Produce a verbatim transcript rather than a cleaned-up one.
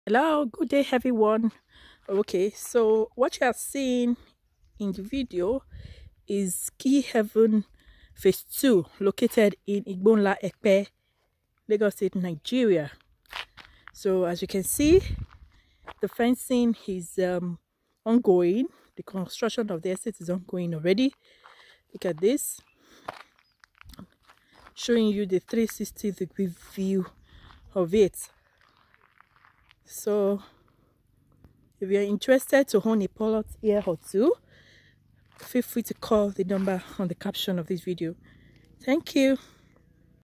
Hello, good day everyone. Okay, so what you are seeing in the video is Key Heaven Phase two, located in Igbonla Epe, Lagos State, Nigeria. So as you can see, the fencing is um, ongoing. The construction of the estate is ongoing already. Look at this, showing you the three sixty degree view of it. So if you're interested to own a plot here or two, feel free to call the number on the caption of this video. Thank you.